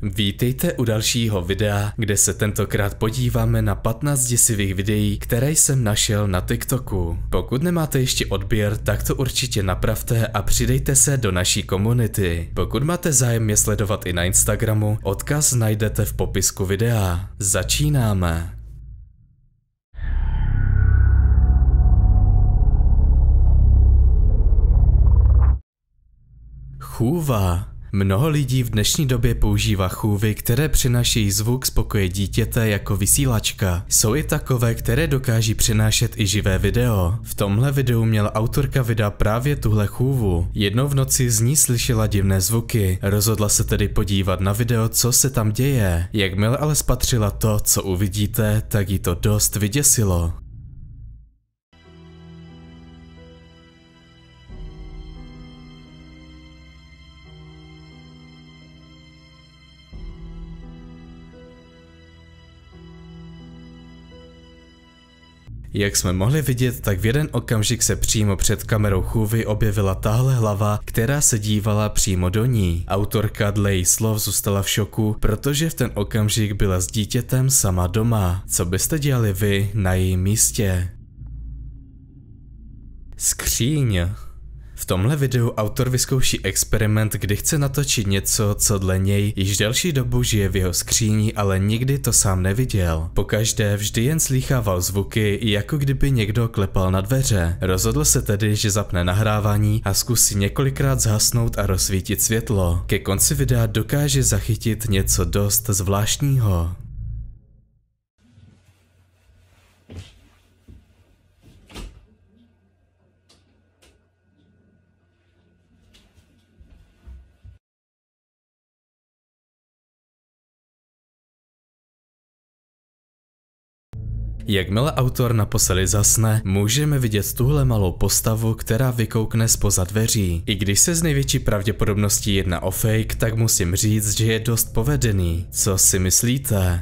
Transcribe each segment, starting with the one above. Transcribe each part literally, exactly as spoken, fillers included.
Vítejte u dalšího videa, kde se tentokrát podíváme na patnáct děsivých videí, které jsem našel na TikToku. Pokud nemáte ještě odběr, tak to určitě napravte a přidejte se do naší komunity. Pokud máte zájem je sledovat i na Instagramu, odkaz najdete v popisku videa. Začínáme. Chůva. Mnoho lidí v dnešní době používá chůvy, které přinášejí zvuk z pokoje dítěte jako vysílačka. Jsou i takové, které dokáží přinášet i živé video. V tomhle videu měla autorka videa právě tuhle chůvu. Jednou v noci z ní slyšela divné zvuky. Rozhodla se tedy podívat na video, co se tam děje. Jakmile ale spatřila to, co uvidíte, tak jí to dost vyděsilo. Jak jsme mohli vidět, tak v jeden okamžik se přímo před kamerou chůvy objevila tahle hlava, která se dívala přímo do ní. Autorka dle její slov zůstala v šoku, protože v ten okamžik byla s dítětem sama doma. Co byste dělali vy na jejím místě? Skříň. V tomhle videu autor vyzkouší experiment, kdy chce natočit něco, co dle něj již delší dobu žije v jeho skříni, ale nikdy to sám neviděl. Pokaždé vždy jen slýchával zvuky, jako kdyby někdo klepal na dveře. Rozhodl se tedy, že zapne nahrávání a zkusí několikrát zhasnout a rozsvítit světlo. Ke konci videa dokáže zachytit něco dost zvláštního. Jakmile autor naposledy zasne, můžeme vidět tuhle malou postavu, která vykoukne zpoza dveří. I když se z největší pravděpodobností jedná o fake, tak musím říct, že je dost povedený. Co si myslíte?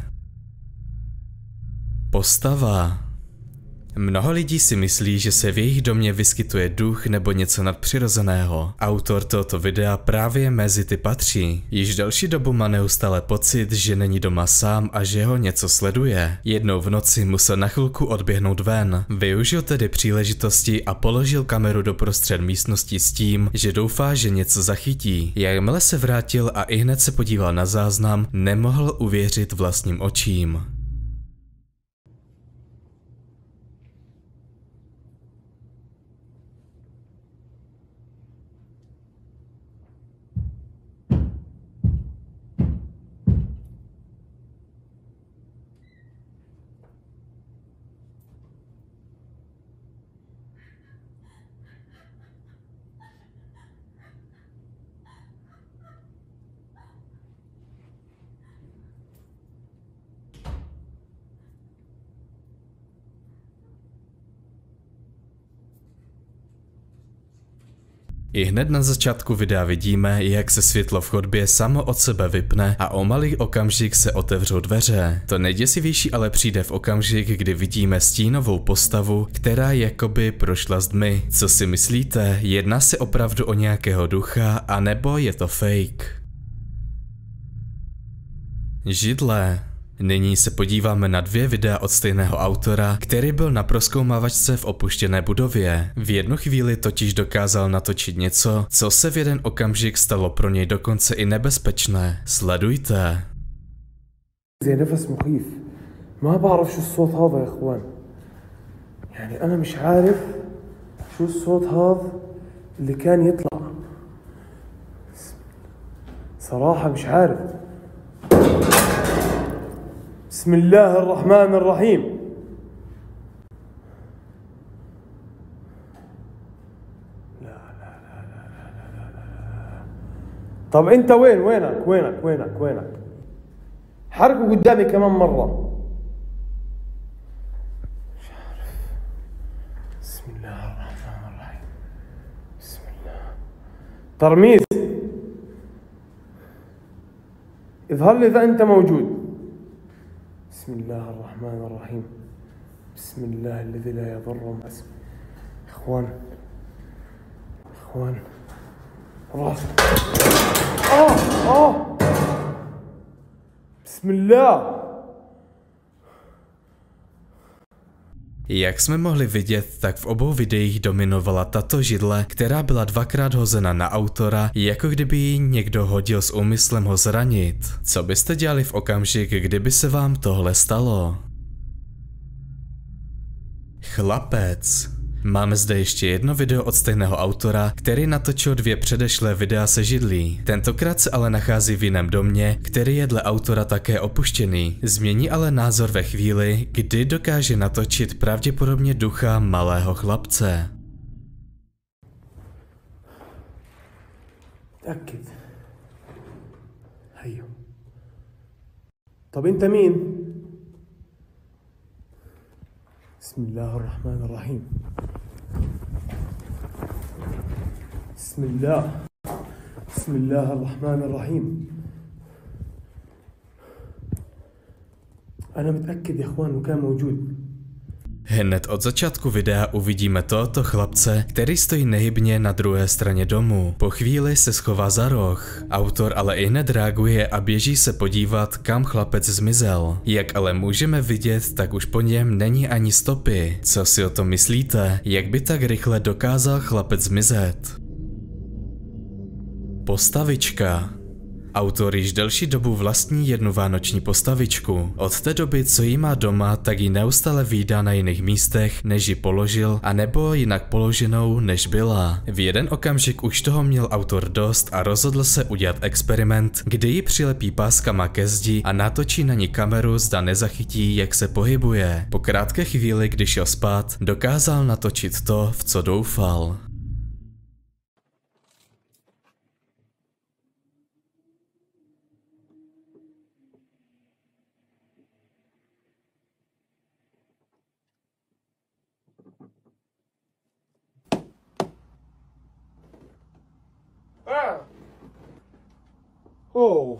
Postava. Mnoho lidí si myslí, že se v jejich domě vyskytuje duch nebo něco nadpřirozeného. Autor tohoto videa právě mezi ty patří. Již delší dobu má neustále pocit, že není doma sám a že ho něco sleduje. Jednou v noci musel na chvilku odběhnout ven. Využil tedy příležitosti a položil kameru doprostřed místnosti s tím, že doufá, že něco zachytí. Jakmile se vrátil a ihned se podíval na záznam, nemohl uvěřit vlastním očím. I hned na začátku videa vidíme, jak se světlo v chodbě samo od sebe vypne a o malý okamžik se otevřou dveře. To nejděsivější ale přijde v okamžik, kdy vidíme stínovou postavu, která jakoby prošla zdmi. Co si myslíte, jedná se opravdu o nějakého ducha, anebo je to fake? Židle. Nyní se podíváme na dvě videa od stejného autora, který byl na prozkoumávačce v opuštěné budově. V jednu chvíli totiž dokázal natočit něco, co se v jeden okamžik stalo pro něj dokonce i nebezpečné. Sledujte. زي نفس مخيف ما بعرف شو الصوت هذا يا اخوان يعني انا مش عارف شو الصوت هذا اللي كان يطلع صراحة مش عارف بسم الله الرحمن الرحيم لا لا لا لا لا لا لا طب انت وين وينك وينك وينك وينك حركه قدامي كمان مرة مش عارف بسم الله الرحمن الرحيم بسم الله ترميز اظهر لي إذا أنت موجود بسم الله الرحمن الرحيم بسم الله الذي لا يضر مع اسمه إخوان إخوان راس آه آه Bismillah. Jak jsme mohli vidět, tak v obou videích dominovala tato židle, která byla dvakrát hozena na autora, jako kdyby ji někdo hodil s úmyslem ho zranit. Co byste dělali v okamžik, kdyby se vám tohle stalo? Chlapec. Máme zde ještě jedno video od stejného autora, který natočil dvě předešlé videa se židlí. Tentokrát se ale nachází v jiném domě, který je dle autora také opuštěný. Změní ale názor ve chvíli, kdy dokáže natočit pravděpodobně ducha malého chlapce. تأكد. هيو. طب انت مين؟ بسم الله الرحمن الرحيم. بسم الله بسم الله الرحمن الرحيم. أنا متأكد يا إخوان إنه كان موجود. Hned od začátku videa uvidíme tohoto chlapce, který stojí nehybně na druhé straně domu. Po chvíli se schová za roh. Autor ale i hned reaguje a běží se podívat, kam chlapec zmizel. Jak ale můžeme vidět, tak už po něm není ani stopy. Co si o tom myslíte? Jak by tak rychle dokázal chlapec zmizet? Postavička. Autor již delší dobu vlastní jednu vánoční postavičku. Od té doby, co ji má doma, tak ji neustále vídá na jiných místech, než ji položil, anebo jinak položenou, než byla. V jeden okamžik už toho měl autor dost a rozhodl se udělat experiment, kdy ji přilepí páskama ke zdi a natočí na ní kameru, zda nezachytí, jak se pohybuje. Po krátké chvíli, když šel spát, dokázal natočit to, v co doufal. Oh.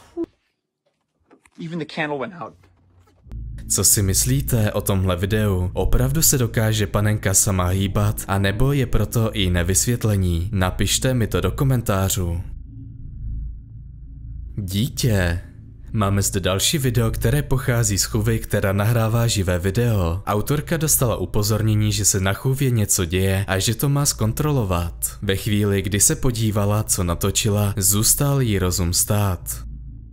Even the candle went out. Co si myslíte o tomhle videu? Opravdu se dokáže panenka sama hýbat, anebo je proto i jiné vysvětlení? Napište mi to do komentářů. Dítě. Máme zde další video, které pochází z chůvy, která nahrává živé video. Autorka dostala upozornění, že se na chůvě něco děje a že to má zkontrolovat. Ve chvíli, kdy se podívala, co natočila, zůstal jí rozum stát.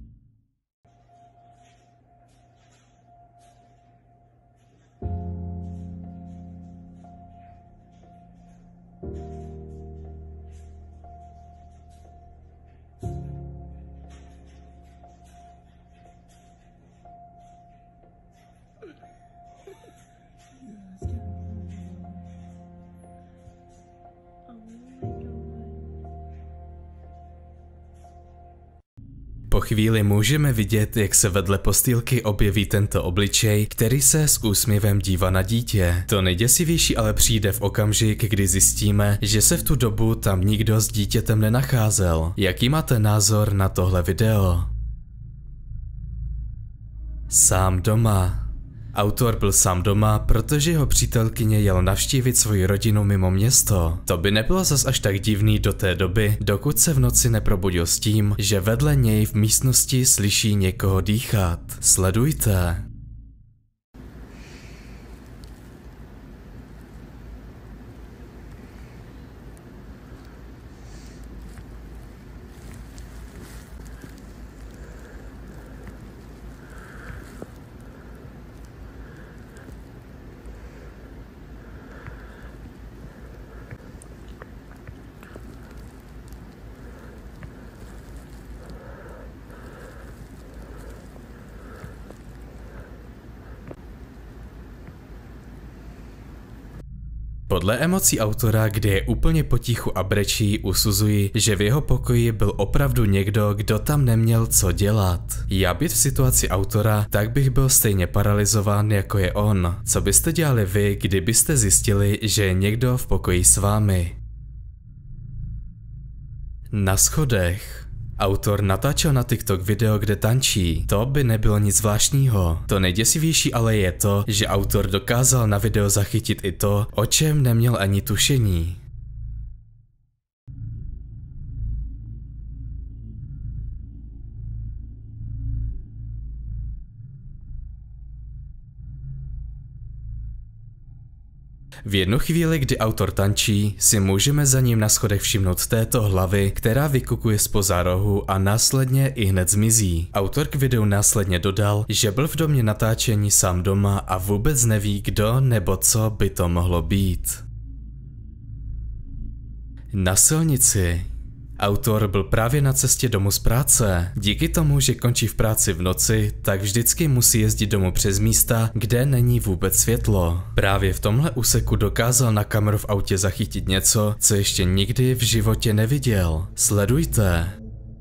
Po chvíli můžeme vidět, jak se vedle postýlky objeví tento obličej, který se s úsměvem dívá na dítě. To nejděsivější ale přijde v okamžik, kdy zjistíme, že se v tu dobu tam nikdo s dítětem nenacházel. Jaký máte názor na tohle video? Sám doma. Autor byl sám doma, protože jeho přítelkyně jel navštívit svoji rodinu mimo město. To by nebylo zas až tak divný do té doby, dokud se v noci neprobudil s tím, že vedle něj v místnosti slyší někoho dýchat. Sledujte. Podle emocí autora, kde je úplně potichu a brečí, usuzuji, že v jeho pokoji byl opravdu někdo, kdo tam neměl co dělat. Já být v situaci autora, tak bych byl stejně paralyzován, jako je on. Co byste dělali vy, kdybyste zjistili, že je někdo v pokoji s vámi? Na schodech. Autor natáčel na TikTok video, kde tančí. To by nebylo nic zvláštního. To nejděsivější ale je to, že autor dokázal na video zachytit i to, o čem neměl ani tušení. V jednu chvíli, kdy autor tančí, si můžeme za ním na schodech všimnout této hlavy, která vykukuje zpoza rohu a následně i hned zmizí. Autor k videu následně dodal, že byl v domě natáčení sám doma a vůbec neví, kdo nebo co by to mohlo být. Na silnici. Autor byl právě na cestě domů z práce. Díky tomu, že končí v práci v noci, tak vždycky musí jezdit domů přes místa, kde není vůbec světlo. Právě v tomhle úseku dokázal na kameru v autě zachytit něco, co ještě nikdy v životě neviděl. Sledujte.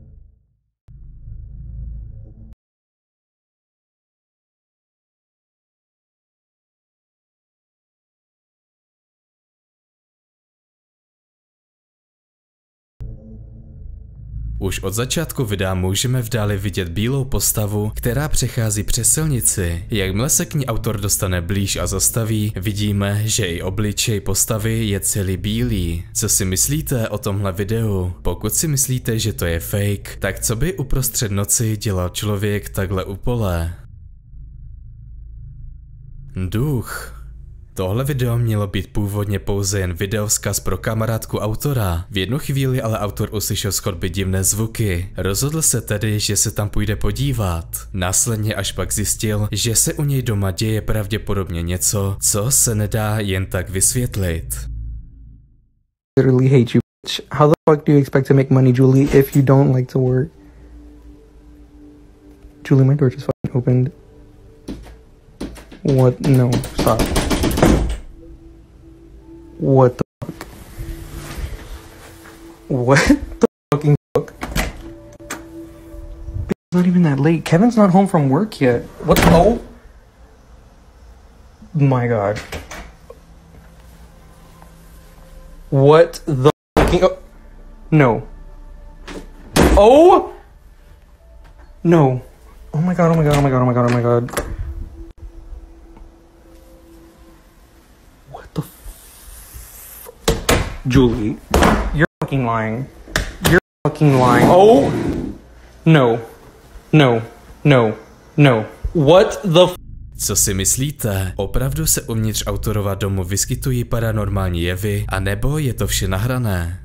Už od začátku videa můžeme v dáli vidět bílou postavu, která přechází přes silnici. Jakmile se k ní autor dostane blíž a zastaví, vidíme, že i obličej postavy je celý bílý. Co si myslíte o tomhle videu? Pokud si myslíte, že to je fake, tak co by uprostřed noci dělal člověk takhle u pole? Duch. Tohle video mělo být původně pouze jen videovzkaz pro kamarádku autora. V jednu chvíli ale autor uslyšel z chodby divné zvuky. Rozhodl se tedy, že se tam půjde podívat. Následně až pak zjistil, že se u něj doma děje pravděpodobně něco, co se nedá jen tak vysvětlit. Literally hate you. How the fuck do you expect to make money, Julie, if you don't like to work? Julie, my door just fucking opened. What? No, stop. What the fuck? What the fucking fuck? It's not even that late. Kevin's not home from work yet. What the? Oh my god. What the fucking? Oh. No. Oh! No. Oh my god, oh my god, oh my god, oh my god, oh my god. Julie, you're fucking lying. You're fucking lying. Oh! No. No. No. No. What the f- Co si myslíte? Opravdu se uvnitř autorova domu vyskytují paranormální jevy, anebo je to vše nahrané?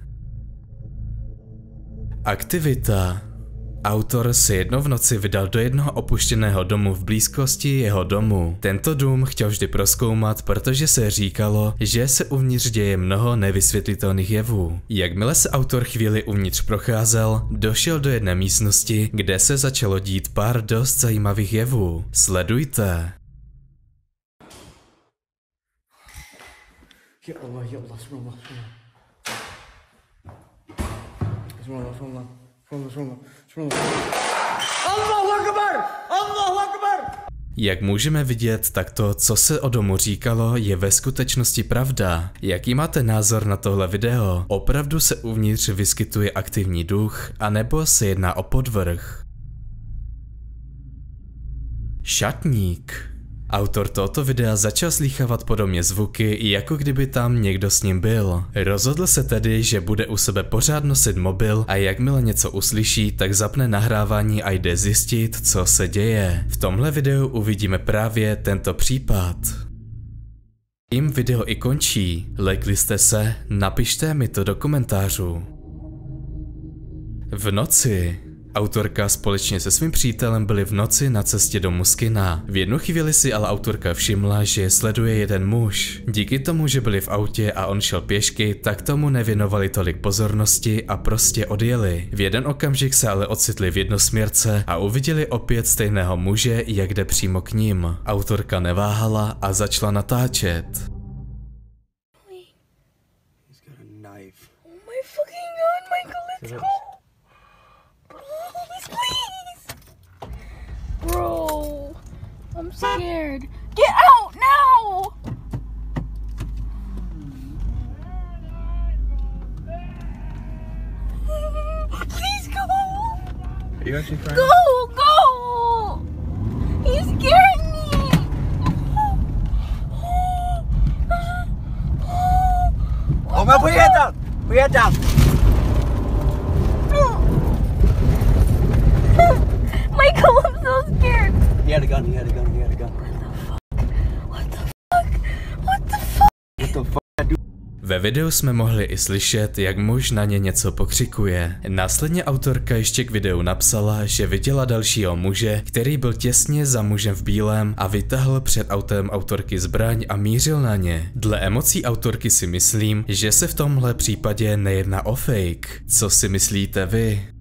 Aktivita. Autor se jednou v noci vydal do jednoho opuštěného domu v blízkosti jeho domu. Tento dům chtěl vždy prozkoumat, protože se říkalo, že se uvnitř děje mnoho nevysvětlitelných jevů. Jakmile se autor chvíli uvnitř procházel, došel do jedné místnosti, kde se začalo dít pár dost zajímavých jevů. Sledujte. Ya Allah, ya Allah, subhanallah, subhanallah, subhanallah, subhanallah, subhanallah. Allahu akbar! Allahu akbar! Jak můžeme vidět, tak to, co se o domu říkalo, je ve skutečnosti pravda. Jaký máte názor na tohle video? Opravdu se uvnitř vyskytuje aktivní duch, anebo se jedná o podvrh? Šatník. Autor tohoto videa začal slýchávat po domě zvuky, jako kdyby tam někdo s ním byl. Rozhodl se tedy, že bude u sebe pořád nosit mobil a jakmile něco uslyší, tak zapne nahrávání a jde zjistit, co se děje. V tomhle videu uvidíme právě tento případ. Tím video i končí. Lekli jste se? Napište mi to do komentářů. V noci. Autorka společně se svým přítelem byli v noci na cestě domů z kina. V jednu chvíli si ale autorka všimla, že je sleduje jeden muž. Díky tomu, že byli v autě a on šel pěšky, tak tomu nevěnovali tolik pozornosti a prostě odjeli. V jeden okamžik se ale ocitli v jednosměrce a uviděli opět stejného muže, jak jde přímo k ním. Autorka neváhala a začala natáčet. Bro, I'm scared. Get out now! Please go! Are you actually crying? Go, go! He's scaring me! Oh man, put your head down! Put your head down! Michael, I'm so scared. He had a gun, he had a gun, he had a gun. What the fuck? What the fuck? Get the Ve videu jsme mohli i slyšet, jak muž na ně něco pokřikuje. Následně autorka ještě k videu napsala, že viděla dalšího muže, který byl těsně za mužem v bílém a vytahl před autem autorky zbraň a mířil na ně. Dle emocí autorky si myslím, že se v tomhle případě nejedná o fake. Co si myslíte vy?